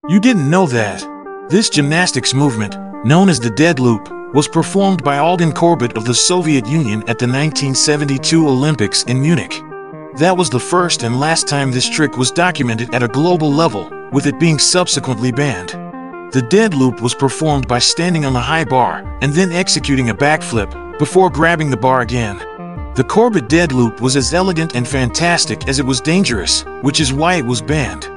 You didn't know that. This gymnastics movement, known as the dead loop, was performed by Alden Corbett of the Soviet Union at the 1972 Olympics in Munich. That was the first and last time this trick was documented at a global level, with it being subsequently banned. The dead loop was performed by standing on a high bar and then executing a backflip before grabbing the bar again. The Corbett dead loop was as elegant and fantastic as it was dangerous, which is why it was banned.